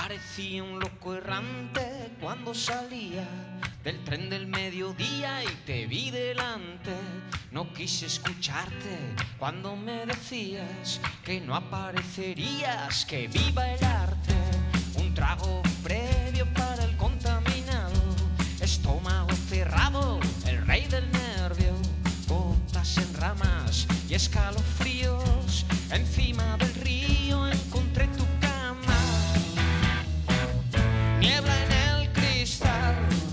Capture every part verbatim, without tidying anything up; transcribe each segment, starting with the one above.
Parecía un loco errante cuando salía del tren del mediodía y te vi delante. No quise escucharte cuando me decías que no aparecerías, que viva el arte. Un trago previo para el contaminado, estómago cerrado, el rey del nervio. Gotas en ramas y escalofríos, encima del río encontré tu cama. Niebla en el cristal,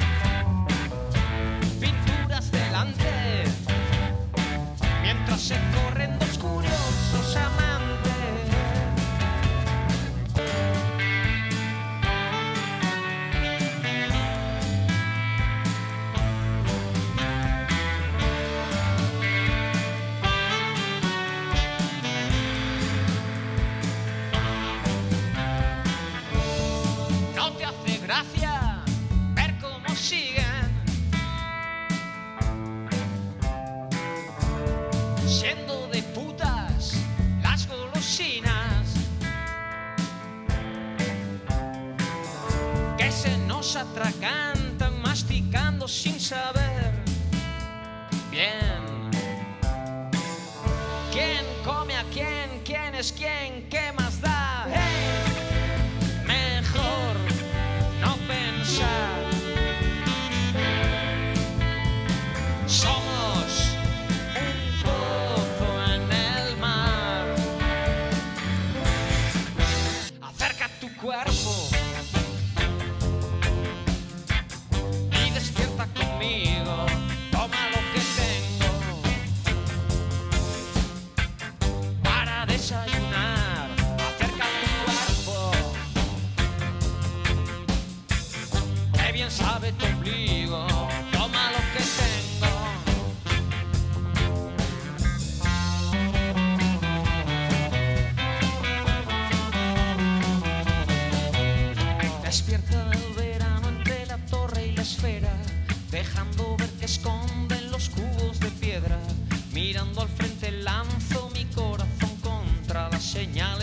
pinturas delante, mientras se corren dos curiosos amantes. ¿No te hace gracia ver cómo siguen siendo de putas las golosinas que se nos atragantan masticando sin saber bien quién come a quién, quién es quién, qué más da? ¡Hey! Mejor no pensar. Somos un pozo en el mar. Acerca tu cuerpo y despierta conmigo. Toma lo que tengo para desayunar. Acerca tu cuerpo, que bien sabe tu ombligo. Toma lo que tengo. Despierta el verano entre la torre y la esfera, dejando ver que esconden los cubos de piedra. Mirando al frente lanzo mi corazón contra la señal